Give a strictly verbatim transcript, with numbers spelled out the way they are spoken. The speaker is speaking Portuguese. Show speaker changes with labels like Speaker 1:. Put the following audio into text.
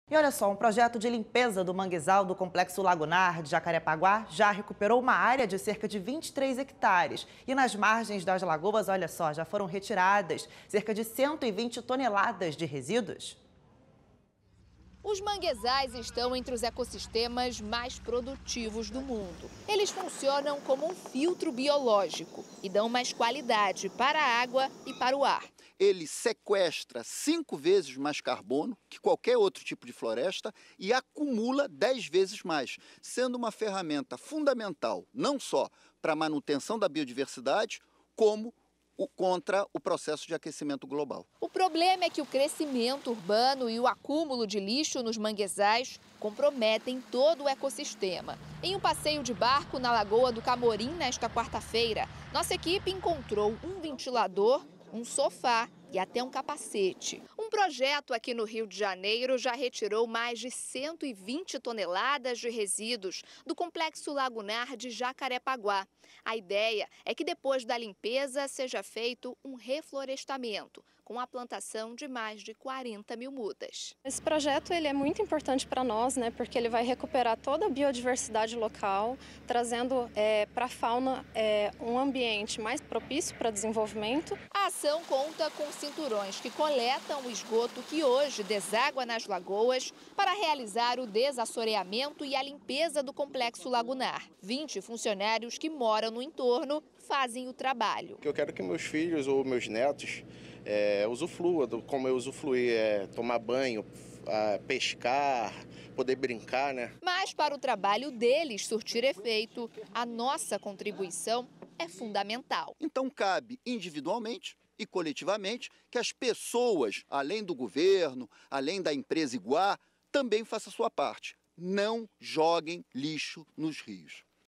Speaker 1: E olha só, um projeto de limpeza do manguezal do Complexo Lagunar de Jacarepaguá já recuperou uma área de cerca de vinte e três hectares. E nas margens das lagoas, olha só, já foram retiradas cerca de cento e vinte toneladas de resíduos.
Speaker 2: Os manguezais estão entre os ecossistemas mais produtivos do mundo. Eles funcionam como um filtro biológico e dão mais qualidade para a água e para o ar.
Speaker 3: Ele sequestra cinco vezes mais carbono que qualquer outro tipo de floresta e acumula dez vezes mais, sendo uma ferramenta fundamental não só para a manutenção da biodiversidade, como o, contra o processo de aquecimento global.
Speaker 2: O problema é que o crescimento urbano e o acúmulo de lixo nos manguezais comprometem todo o ecossistema. Em um passeio de barco na Lagoa do Camorim nesta quarta-feira, nossa equipe encontrou um ventilador, um sofá e até um capacete. Um projeto aqui no Rio de Janeiro já retirou mais de cento e vinte toneladas de resíduos do Complexo Lagunar de Jacarepaguá. A ideia é que depois da limpeza seja feito um reflorestamento, com a plantação de mais de quarenta mil mudas.
Speaker 4: Esse projeto ele é muito importante para nós, né, porque ele vai recuperar toda a biodiversidade local, trazendo é, para a fauna é, um ambiente mais propício para desenvolvimento.
Speaker 2: A ação conta com cinturões que coletam o esgoto que hoje deságua nas lagoas para realizar o desassoreamento e a limpeza do complexo lagunar. vinte funcionários que moram no entorno fazem o trabalho.
Speaker 5: Eu quero que meus filhos ou meus netos é, usufruam do, como eu usufruí, é, tomar banho, a, pescar, poder brincar, né?
Speaker 2: Mas para o trabalho deles surtir efeito, a nossa contribuição é fundamental.
Speaker 3: Então cabe individualmente e coletivamente que as pessoas, além do governo, além da empresa Iguá, também façam a sua parte. Não joguem lixo nos rios.